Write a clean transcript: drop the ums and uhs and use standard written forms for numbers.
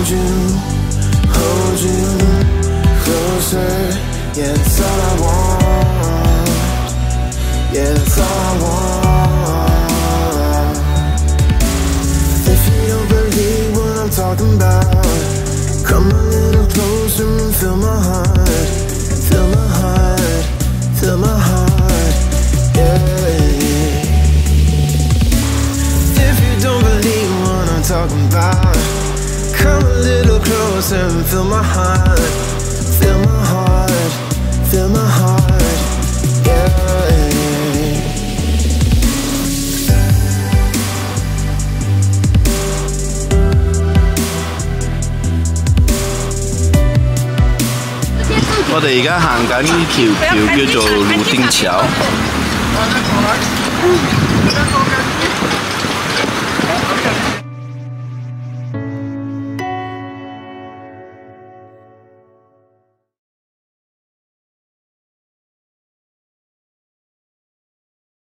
hold you closer. Yeah, that's all I want. Yeah, that's all I want. If you don't believe what I'm talking about, come a little closer and feel my heart. Feel my heart. Feel my heart. Yeah. If you don't believe what I'm talking about, come a little closer and feel my heart. Feel my heart. Feel my heart. Yeah. 我哋而家行緊呢條橋叫做路丁橋。